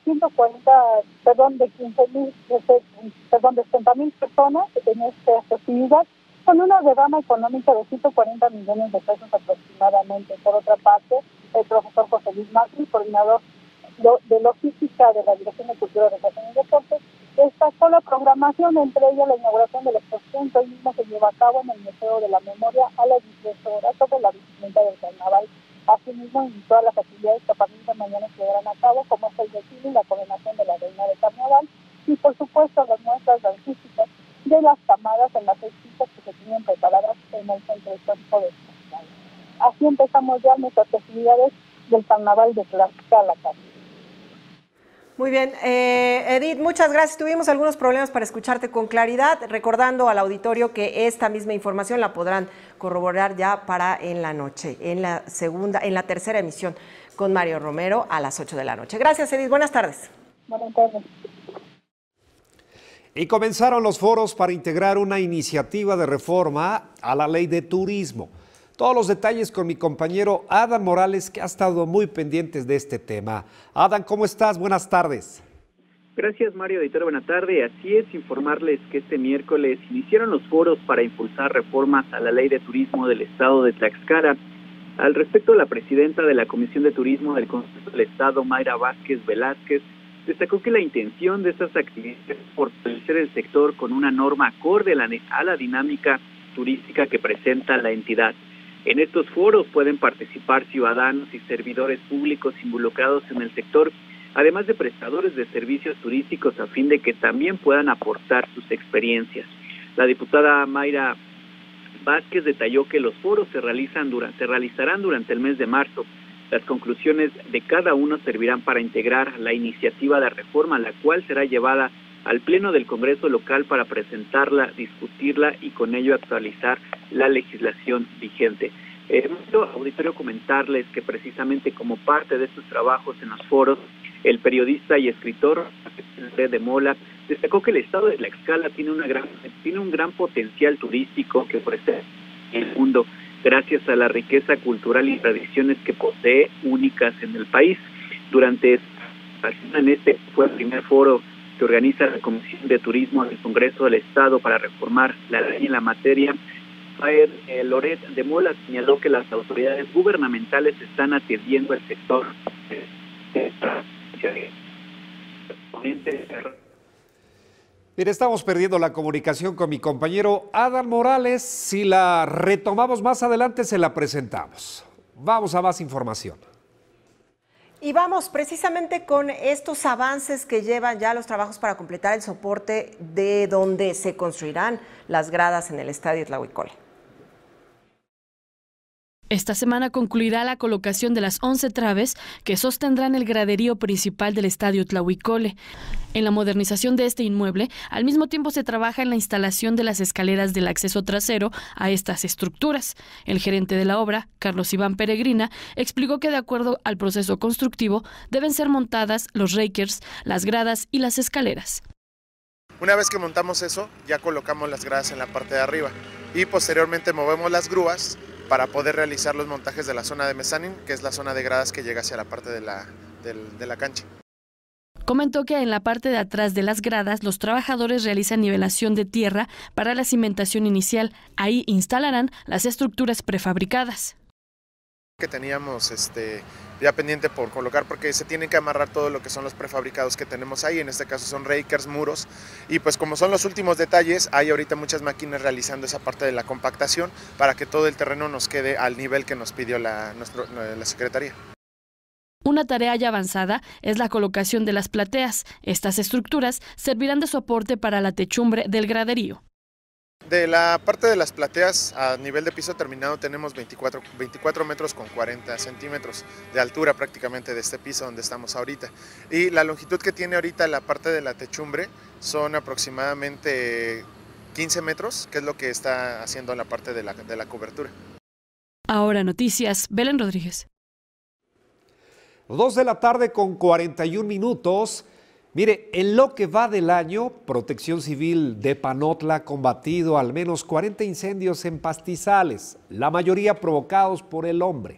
[SPEAKER 22] 60,000 personas en esta festividad, con una derrama económica de 140 millones de pesos aproximadamente. Por otra parte, el profesor José Luis Macri, coordinador de logística de la Dirección de Cultura, Recreación y Deportes, destacó la programación, entre ellas la inauguración de la exposición que hoy mismo se lleva a cabo en el Museo de la Memoria a las 18 horas sobre la vestimenta del carnaval. Asimismo, invitó a las actividades que a partir de mañana se llevarán a cabo, como es el desfile y la coronación de la reina de carnaval, y por supuesto las muestras artísticas de las camadas en las 6 pistas que se tienen preparadas en el centro histórico de Tlaxcala. Así empezamos ya nuestras festividades del carnaval de Tlaxcala.
[SPEAKER 1] Muy bien, Edith, muchas gracias. Tuvimos algunos problemas para escucharte con claridad, recordando al auditorio que esta misma información la podrán corroborar ya para en la noche, en la tercera emisión con Mario Romero a las 8 de la noche. Gracias, Edith. Buenas tardes.
[SPEAKER 22] Buenas tardes.
[SPEAKER 2] Y comenzaron los foros para integrar una iniciativa de reforma a la ley de turismo. Todos los detalles con mi compañero Adán Morales, que ha estado muy pendientes de este tema. Adán, ¿cómo estás? Buenas tardes.
[SPEAKER 23] Gracias, Mario, editor. Buenas tardes. Así es, informarles que este miércoles iniciaron los foros para impulsar reformas a la ley de turismo del estado de Tlaxcala. Al respecto, la presidenta de la Comisión de Turismo del Consejo del Estado, Mayra Vázquez Velázquez, destacó que la intención de estas actividades es fortalecer el sector con una norma acorde a la dinámica turística que presenta la entidad. En estos foros pueden participar ciudadanos y servidores públicos involucrados en el sector, además de prestadores de servicios turísticos, a fin de que también puedan aportar sus experiencias. La diputada Mayra Vázquez detalló que los foros se realizarán durante el mes de marzo. Las conclusiones de cada uno servirán para integrar la iniciativa de reforma, la cual será llevada al Pleno del Congreso local para presentarla, discutirla y con ello actualizar la legislación vigente. Auditorio, comentarles que precisamente como parte de estos trabajos en los foros, el periodista y escritor de Mola destacó que el estado de Tlaxcala tiene un gran potencial turístico que ofrece en el mundo, gracias a la riqueza cultural y tradiciones que posee únicas en el país. Durante este fue el primer foro que organiza la Comisión de Turismo del Congreso del Estado para reformar la ley en la materia. Loret de Mola señaló que las autoridades gubernamentales están atendiendo el sector.
[SPEAKER 2] Mire, estamos perdiendo la comunicación con mi compañero Adán Morales. Si la retomamos más adelante, se la presentamos. Vamos a más información.
[SPEAKER 1] Y vamos precisamente con estos avances que llevan ya los trabajos para completar el soporte de donde se construirán las gradas en el Estadio Tlahuicole.
[SPEAKER 19] Esta semana concluirá la colocación de las 11 traves que sostendrán el graderío principal del Estadio Tlahuicole. En la modernización de este inmueble, al mismo tiempo se trabaja en la instalación de las escaleras del acceso trasero a estas estructuras. El gerente de la obra, Carlos Iván Peregrina, explicó que de acuerdo al proceso constructivo deben ser montadas los rakers, las gradas y las escaleras.
[SPEAKER 4] Una vez que montamos eso, ya colocamos las gradas en la parte de arriba y posteriormente movemos las grúas para poder realizar los montajes de la zona de mezzanine, que es la zona de gradas que llega hacia la parte de la cancha.
[SPEAKER 19] Comentó que en la parte de atrás de las gradas los trabajadores realizan nivelación de tierra para la cimentación inicial. Ahí instalarán las estructuras prefabricadas.
[SPEAKER 4] Que teníamos ya pendiente por colocar, porque se tienen que amarrar todo lo que son los prefabricados que tenemos ahí, en este caso son rakers, muros, y pues como son los últimos detalles, hay ahorita muchas máquinas realizando esa parte de la compactación para que todo el terreno nos quede al nivel que nos pidió la Secretaría.
[SPEAKER 19] Una tarea ya avanzada es la colocación de las plateas. Estas estructuras servirán de soporte para la techumbre del graderío.
[SPEAKER 4] De la parte de las plateas a nivel de piso terminado tenemos 24 metros con 40 centímetros de altura prácticamente de este piso donde estamos ahorita. Y la longitud que tiene ahorita la parte de la techumbre son aproximadamente 15 metros, que es lo que está haciendo la parte de la cobertura.
[SPEAKER 19] Ahora noticias, Belén Rodríguez.
[SPEAKER 2] 2 de la tarde con 41 minutos. Mire, en lo que va del año, Protección Civil de Panotla ha combatido al menos 40 incendios en pastizales, la mayoría provocados por el hombre.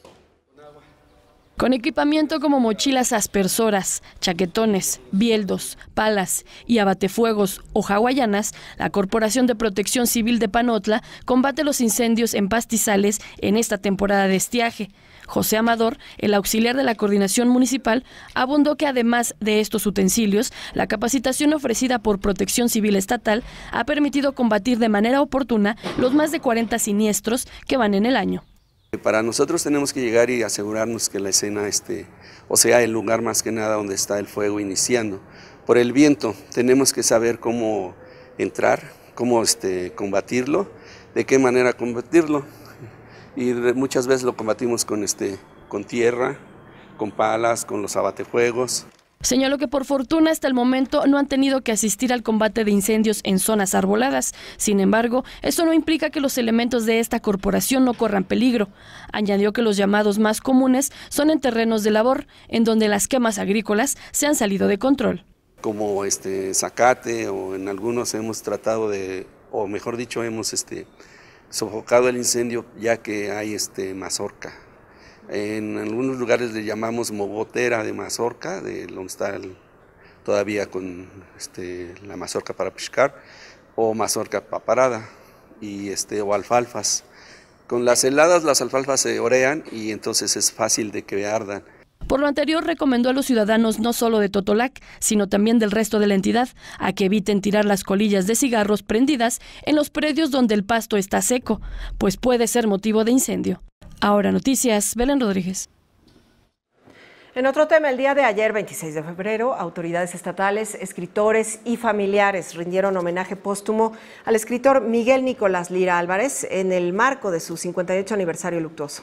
[SPEAKER 19] Con equipamiento como mochilas aspersoras, chaquetones, bieldos, palas y abatefuegos o hawaianas, la Corporación de Protección Civil de Panotla combate los incendios en pastizales en esta temporada de estiaje. José Amador, el auxiliar de la coordinación municipal, abundó que además de estos utensilios, la capacitación ofrecida por Protección Civil Estatal ha permitido combatir de manera oportuna los más de 40 siniestros que van en el año.
[SPEAKER 5] Para nosotros tenemos que llegar y asegurarnos que la escena o sea, el lugar más que nada donde está el fuego iniciando. Por el viento tenemos que saber cómo entrar, cómo combatirlo, de qué manera combatirlo. Y muchas veces lo combatimos con tierra, con palas, con los abatefuegos.
[SPEAKER 19] Señaló que por fortuna hasta el momento no han tenido que asistir al combate de incendios en zonas arboladas. Sin embargo, eso no implica que los elementos de esta corporación no corran peligro. Añadió que los llamados más comunes son en terrenos de labor, en donde las quemas agrícolas se han salido de control.
[SPEAKER 5] Como zacate, o en algunos hemos tratado o mejor dicho, hemos sofocado el incendio ya que hay mazorca. En algunos lugares le llamamos mogotera de mazorca, de donde está todavía con la mazorca para pescar, o mazorca paparada y o alfalfas. Con las heladas las alfalfas se orean y entonces es fácil de que ardan.
[SPEAKER 19] Por lo anterior, recomendó a los ciudadanos no solo de Totolac, sino también del resto de la entidad, a que eviten tirar las colillas de cigarros prendidas en los predios donde el pasto está seco, pues puede ser motivo de incendio. Ahora noticias, Belén Rodríguez.
[SPEAKER 1] En otro tema, el día de ayer, 26 de febrero, autoridades estatales, escritores y familiares rindieron homenaje póstumo al escritor Miguel Nicolás Lira Álvarez en el marco de su 58 aniversario luctuoso.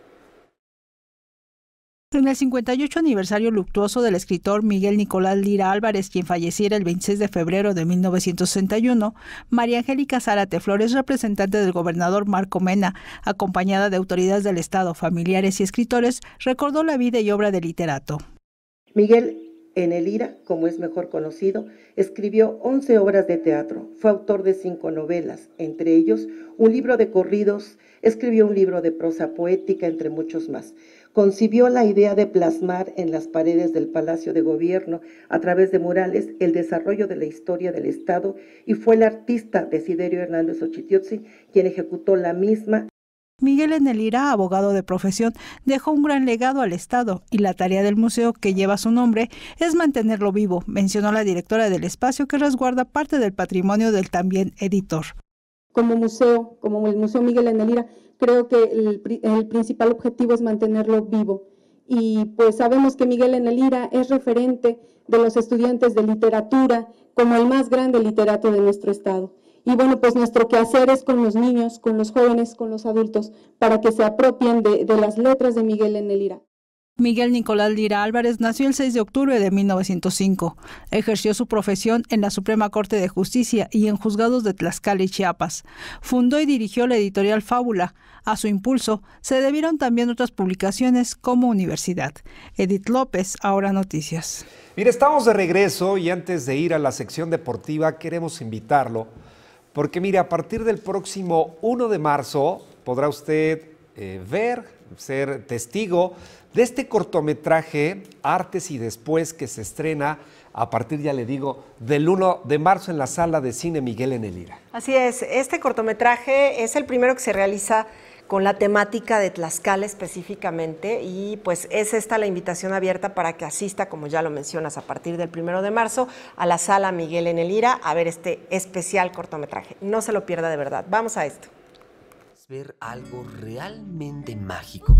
[SPEAKER 6] En el 58 aniversario luctuoso del escritor Miguel Nicolás Lira Álvarez, quien falleciera el 26 de febrero de 1961, María Angélica Zárate Flores, representante del gobernador Marco Mena, acompañada de autoridades del Estado, familiares y escritores, recordó la vida y obra del literato.
[SPEAKER 24] Miguel, en el Lira, como es mejor conocido, escribió 11 obras de teatro, fue autor de 5 novelas, entre ellos un libro de corridos, escribió un libro de prosa poética, entre muchos más. Concibió la idea de plasmar en las paredes del Palacio de Gobierno, a través de murales, el desarrollo de la historia del Estado y fue el artista Desiderio Hernández Ochitiotzi quien ejecutó la misma.
[SPEAKER 6] Miguel en el Lira, abogado de profesión, dejó un gran legado al Estado y la tarea del museo que lleva su nombre es mantenerlo vivo, mencionó la directora del espacio que resguarda parte del patrimonio del también editor.
[SPEAKER 25] Como museo, como el Museo Miguel en el Lira, creo que el principal objetivo es mantenerlo vivo y pues sabemos que Miguel en el IRA es referente de los estudiantes de literatura como el más grande literato de nuestro estado. Y bueno, pues nuestro quehacer es con los niños, con los jóvenes, con los adultos, para que se apropien de las letras de Miguel en el IRA.
[SPEAKER 6] Miguel Nicolás Lira Álvarez nació el 6 de octubre de 1905. Ejerció su profesión en la Suprema Corte de Justicia y en juzgados de Tlaxcala y Chiapas. Fundó y dirigió la editorial Fábula. A su impulso se debieron también otras publicaciones como Universidad. Edith López, Ahora Noticias.
[SPEAKER 2] Mire, estamos de regreso y antes de ir a la sección deportiva queremos invitarlo porque mire, a partir del próximo 1 de marzo podrá usted ser testigo de este cortometraje Artes y Después, que se estrena a partir, ya le digo, del 1 de marzo en la Sala de Cine Miguel en el IRA.
[SPEAKER 1] Así es, este cortometraje es el primero que se realiza con la temática de Tlaxcala específicamente y pues es esta la invitación abierta para que asista, como ya lo mencionas, a partir del 1 de marzo a la Sala Miguel en el IRA a ver este especial cortometraje. No se lo pierda de verdad. Vamos a esto.
[SPEAKER 3] Ver algo realmente mágico.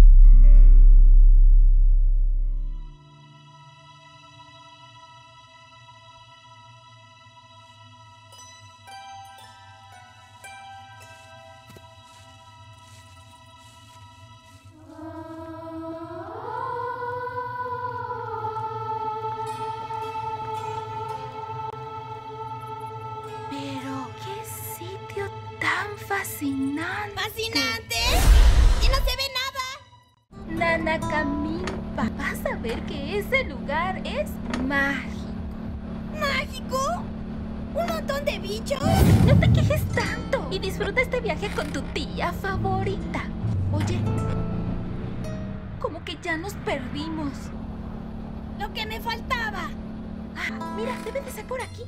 [SPEAKER 8] Fascinante. ¿Fascinante? ¡Y no se ve nada! Nanacamimpa, vas a ver que ese lugar es mágico. ¿Mágico? ¿Un montón de bichos? No te quejes tanto y disfruta este viaje con tu tía favorita. Oye, como que ya nos perdimos. Lo que me faltaba. Ah, mira, debe de ser por aquí.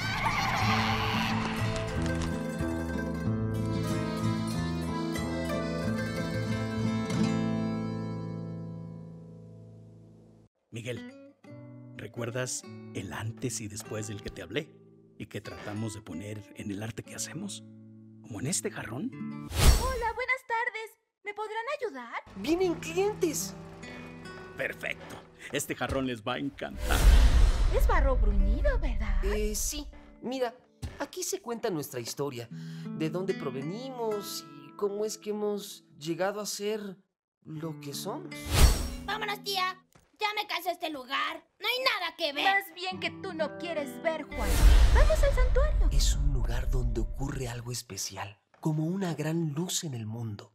[SPEAKER 9] Miguel, ¿recuerdas el antes y después del que te hablé y que tratamos de poner en el arte que hacemos? ¿Como en este jarrón?
[SPEAKER 8] Hola, buenas tardes. ¿Me podrán ayudar?
[SPEAKER 3] ¡Vienen clientes!
[SPEAKER 9] Perfecto. Este jarrón les va a encantar.
[SPEAKER 8] Es barro bruñido, ¿verdad?
[SPEAKER 3] Sí. Mira, aquí se cuenta nuestra historia. De dónde provenimos y cómo es que hemos llegado a ser lo que somos.
[SPEAKER 8] Vámonos, tía. Ya me cansé este lugar. No hay nada que ver. Más bien que tú no quieres ver, Juan. Vamos al santuario.
[SPEAKER 3] Es un lugar donde ocurre algo especial, como una gran luz en el mundo.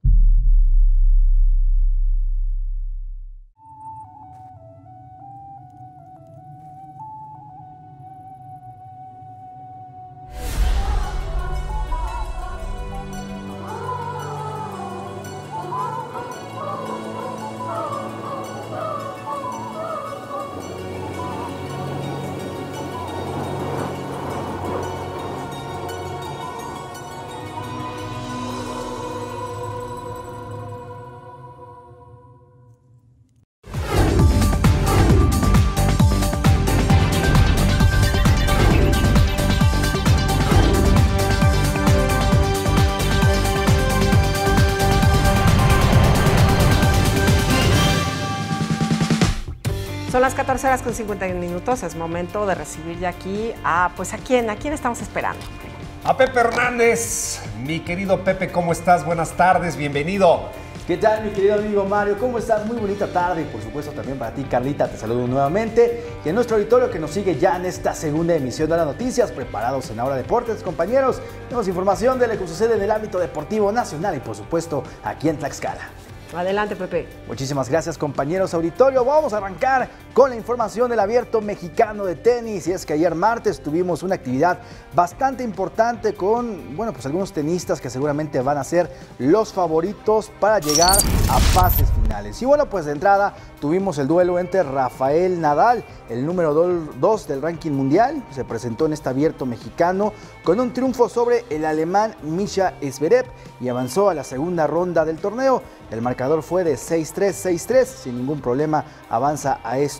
[SPEAKER 1] Son las 14 horas con 51 minutos, es momento de recibir ya aquí a quién estamos esperando.
[SPEAKER 2] A Pepe Hernández. Mi querido Pepe, ¿cómo estás? Buenas tardes, bienvenido.
[SPEAKER 10] ¿Qué tal, mi querido amigo Mario? ¿Cómo estás? Muy bonita tarde y por supuesto también para ti, Carlita, te saludo nuevamente. Y en nuestro auditorio que nos sigue ya en esta segunda emisión de las noticias, preparados en Ahora Deportes, compañeros. Tenemos información de lo que sucede en el ámbito deportivo nacional y por supuesto aquí en Tlaxcala.
[SPEAKER 1] Adelante, Pepe.
[SPEAKER 10] Muchísimas gracias, compañeros auditorio. Vamos a arrancar con la información del Abierto Mexicano de Tenis. Y es que ayer martes tuvimos una actividad bastante importante con, pues algunos tenistas que seguramente van a ser los favoritos para llegar a fases finales. Y pues de entrada tuvimos el duelo entre Rafael Nadal, el número 2 del ranking mundial. Se presentó en este Abierto Mexicano con un triunfo sobre el alemán Mischa Zverev y avanzó a la segunda ronda del torneo. El marcador fue de 6-3, 6-3, sin ningún problema avanza a estos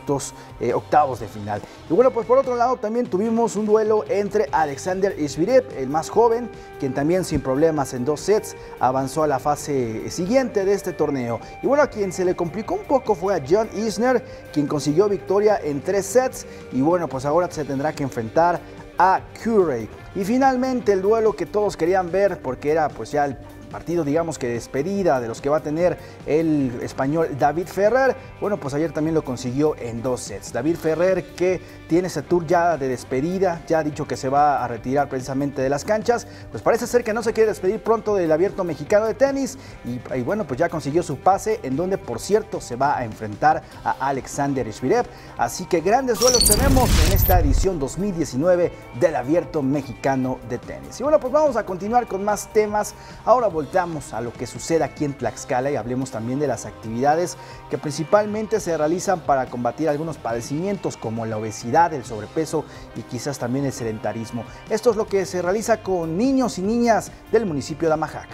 [SPEAKER 10] estos octavos de final. Y bueno, pues por otro lado también tuvimos un duelo entre Alexander Zverev, el más joven, quien también sin problemas en 2 sets avanzó a la fase siguiente de este torneo. Y bueno, a quien se le complicó un poco fue a John Isner, quien consiguió victoria en 3 sets. Y bueno, pues ahora se tendrá que enfrentar a Curry. Y finalmente el duelo que todos querían ver, porque era pues ya el partido, digamos que despedida de los que va a tener el español David Ferrer. Bueno, pues ayer también lo consiguió en 2 sets. David Ferrer, que tiene ese tour ya de despedida, ya ha dicho que se va a retirar precisamente de las canchas, pues parece ser que no se quiere despedir pronto del Abierto Mexicano de Tenis y bueno, pues ya consiguió su pase, en donde por cierto se va a enfrentar a Alexander Zverev. Así que grandes duelos tenemos en esta edición 2019 del Abierto Mexicano de Tenis. Y bueno, pues vamos a continuar con más temas. Ahora volteamos a lo que sucede aquí en Tlaxcala y hablemos también de las actividades que principalmente se realizan para combatir algunos padecimientos como la obesidad, el sobrepeso y quizás también el sedentarismo. Esto es lo que se realiza con niños y niñas del municipio de Amajac.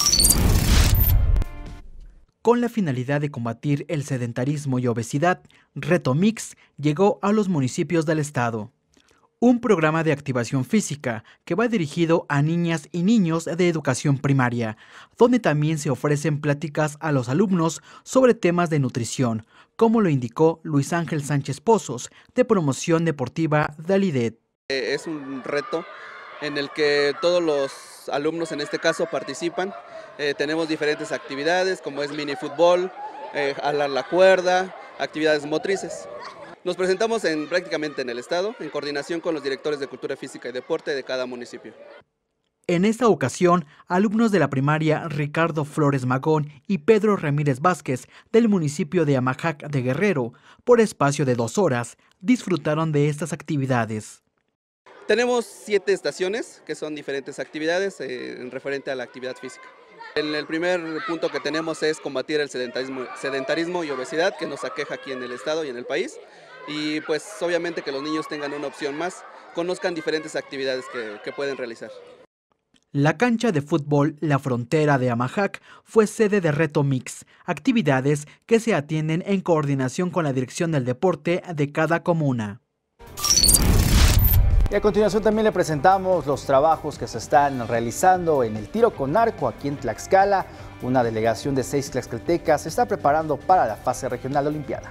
[SPEAKER 11] Con la finalidad de combatir el sedentarismo y obesidad, Reto Mix llegó a los municipios del estado. Un programa de activación física que va dirigido a niñas y niños de educación primaria, donde también se ofrecen pláticas a los alumnos sobre temas de nutrición, como lo indicó Luis Ángel Sánchez Pozos, de Promoción Deportiva de Alidet.
[SPEAKER 12] Es un reto en el que todos los alumnos en este caso participan. Tenemos diferentes actividades como es minifútbol, alar la cuerda, actividades motrices. Nos presentamos prácticamente en el estado, en coordinación con los directores de Cultura Física y Deporte de cada municipio.
[SPEAKER 11] En esta ocasión, alumnos de la primaria Ricardo Flores Magón y Pedro Ramírez Vázquez del municipio de Amajac de Guerrero, por espacio de 2 horas, disfrutaron de estas actividades.
[SPEAKER 12] Tenemos 7 estaciones que son diferentes actividades en referente a la actividad física. El primer punto que tenemos es combatir el sedentarismo y obesidad que nos aqueja aquí en el estado y en el país. Y pues obviamente que los niños tengan una opción más, conozcan diferentes actividades que pueden realizar.
[SPEAKER 11] La cancha de fútbol La Frontera de Amajac fue sede de Reto Mix, actividades que se atienden en coordinación con la Dirección del Deporte de cada comuna.
[SPEAKER 10] Y a continuación también le presentamos los trabajos que se están realizando en el tiro con arco aquí en Tlaxcala. Una delegación de 6 tlaxcaltecas se está preparando para la fase regional de Olimpiada.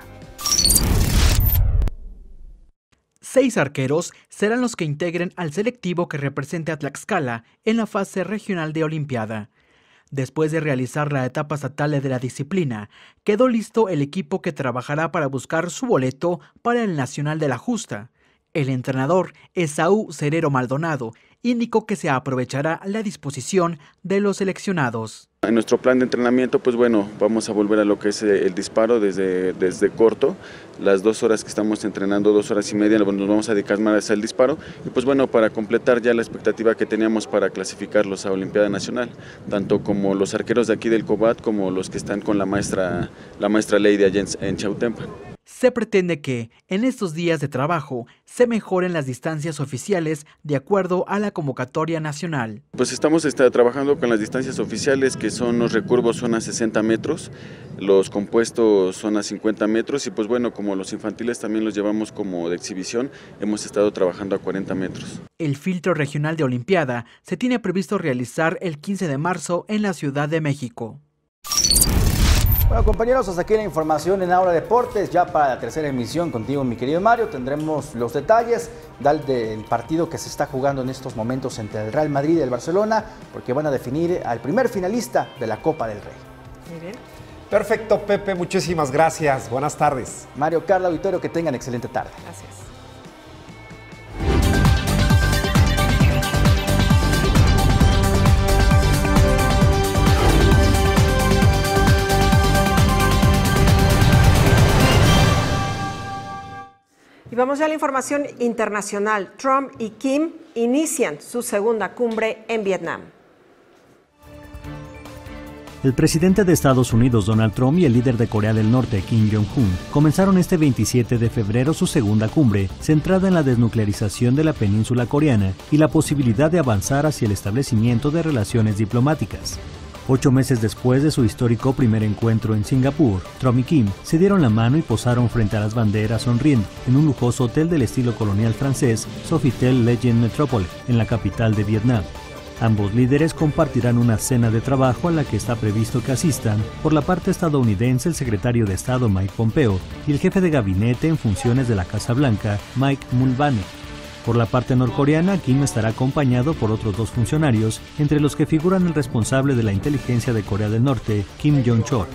[SPEAKER 11] 6 arqueros serán los que integren al selectivo que represente a Tlaxcala en la fase regional de Olimpiada. Después de realizar la etapa estatal de la disciplina, quedó listo el equipo que trabajará para buscar su boleto para el Nacional de la Justa. El entrenador, Esaú Cerero Maldonado, indicó que se aprovechará la disposición de los seleccionados.
[SPEAKER 13] En nuestro plan de entrenamiento, pues bueno, vamos a volver a lo que es el disparo desde corto. Las 2 horas que estamos entrenando, 2 horas y media, nos vamos a dedicar más al disparo. Y pues bueno, para completar ya la expectativa que teníamos para clasificarlos a Olimpiada Nacional, tanto como los arqueros de aquí del Cobat, como los que están con la maestra Lady allá en Chautempan.
[SPEAKER 11] Se pretende que, en estos días de trabajo, se mejoren las distancias oficiales de acuerdo a la convocatoria nacional.
[SPEAKER 13] Pues estamos trabajando con las distancias oficiales, que son los recurvos son a 60 metros, los compuestos son a 50 metros y pues bueno, como los infantiles también los llevamos como de exhibición, hemos estado trabajando a 40 metros.
[SPEAKER 11] El filtro regional de Olimpiada se tiene previsto realizar el 15 de marzo en la Ciudad de México.
[SPEAKER 10] Bueno, compañeros, hasta aquí la información en Ahora Deportes. Ya para la 3ª emisión contigo, mi querido Mario, tendremos los detalles del partido que se está jugando en estos momentos entre el Real Madrid y el Barcelona, porque van a definir al primer finalista de la Copa del Rey.
[SPEAKER 1] Muy bien.
[SPEAKER 2] Perfecto, Pepe, muchísimas gracias. Buenas tardes.
[SPEAKER 10] Mario, Carla, auditorio, que tengan excelente tarde.
[SPEAKER 1] Gracias. Y vamos ya a la información internacional. Trump y Kim inician su segunda cumbre en Vietnam.
[SPEAKER 14] El presidente de Estados Unidos, Donald Trump, y el líder de Corea del Norte, Kim Jong-un, comenzaron este 27 de febrero su segunda cumbre, centrada en la desnuclearización de la península coreana y la posibilidad de avanzar hacia el establecimiento de relaciones diplomáticas. 8 meses después de su histórico primer encuentro en Singapur, Trump y Kim se dieron la mano y posaron frente a las banderas sonriendo en un lujoso hotel del estilo colonial francés, Sofitel Legend Metropole, en la capital de Vietnam. Ambos líderes compartirán una cena de trabajo a la que está previsto que asistan, por la parte estadounidense, el secretario de Estado Mike Pompeo y el jefe de gabinete en funciones de la Casa Blanca, Mike Mulvaney. Por la parte norcoreana, Kim estará acompañado por otros 2 funcionarios, entre los que figuran el responsable de la inteligencia de Corea del Norte, Kim Jong-chol.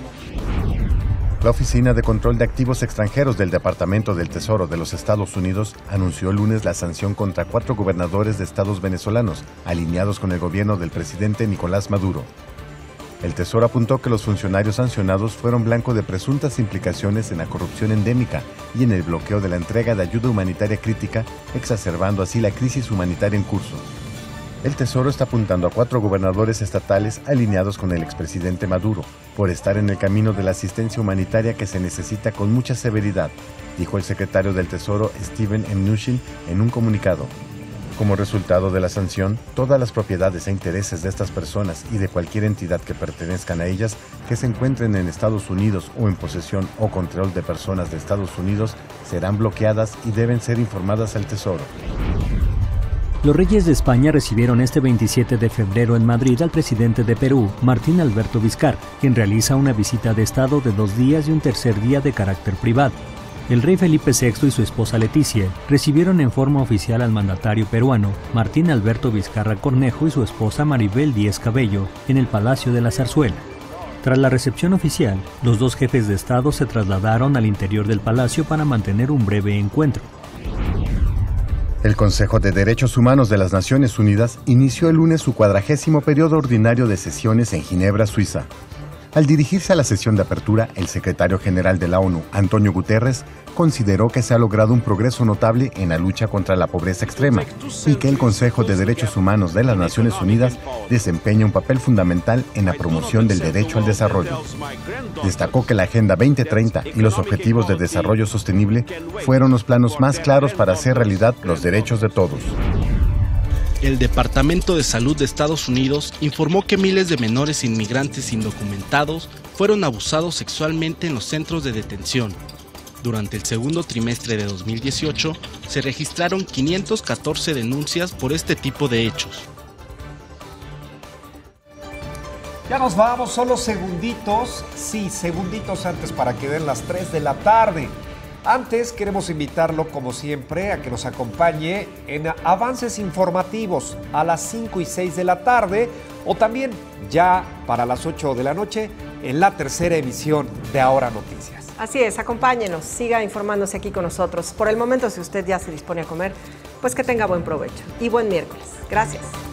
[SPEAKER 7] La Oficina de Control de Activos Extranjeros del Departamento del Tesoro de los Estados Unidos anunció el lunes la sanción contra 4 gobernadores de estados venezolanos, alineados con el gobierno del presidente Nicolás Maduro. El Tesoro apuntó que los funcionarios sancionados fueron blanco de presuntas implicaciones en la corrupción endémica y en el bloqueo de la entrega de ayuda humanitaria crítica, exacerbando así la crisis humanitaria en curso. El Tesoro está apuntando a 4 gobernadores estatales alineados con el expresidente Maduro por estar en el camino de la asistencia humanitaria que se necesita con mucha severidad, dijo el secretario del Tesoro Steven Mnuchin en un comunicado. Como resultado de la sanción, todas las propiedades e intereses de estas personas y de cualquier entidad que pertenezcan a ellas que se encuentren en Estados Unidos o en posesión o control de personas de Estados Unidos serán bloqueadas y deben ser informadas al Tesoro.
[SPEAKER 14] Los reyes de España recibieron este 27 de febrero en Madrid al presidente de Perú, Martín Alberto Vizcarra, quien realiza una visita de Estado de 2 días y un tercer día de carácter privado. El rey Felipe VI y su esposa Leticia recibieron en forma oficial al mandatario peruano Martín Alberto Vizcarra Cornejo y su esposa Maribel Díez Cabello en el Palacio de la Zarzuela. Tras la recepción oficial, los 2 jefes de Estado se trasladaron al interior del palacio para mantener un breve encuentro.
[SPEAKER 7] El Consejo de Derechos Humanos de las Naciones Unidas inició el lunes su 40º periodo ordinario de sesiones en Ginebra, Suiza. Al dirigirse a la sesión de apertura, el secretario general de la ONU, Antonio Guterres, consideró que se ha logrado un progreso notable en la lucha contra la pobreza extrema y que el Consejo de Derechos Humanos de las Naciones Unidas desempeña un papel fundamental en la promoción del derecho al desarrollo. Destacó que la Agenda 2030 y los Objetivos de Desarrollo Sostenible fueron los planos más claros para hacer realidad los derechos de todos.
[SPEAKER 15] El Departamento de Salud de Estados Unidos informó que miles de menores inmigrantes indocumentados fueron abusados sexualmente en los centros de detención. Durante el segundo trimestre de 2018, se registraron 514 denuncias por este tipo de hechos.
[SPEAKER 2] Ya nos vamos, solo segunditos, sí, segunditos antes para que den las 3 de la tarde. Antes queremos invitarlo, como siempre, a que nos acompañe en avances informativos a las 5 y 6 de la tarde o también ya para las 8 de la noche en la tercera emisión de Ahora Noticias.
[SPEAKER 1] Así es, acompáñenos, siga informándose aquí con nosotros. Por el momento, si usted ya se dispone a comer, pues que tenga buen provecho y buen miércoles. Gracias.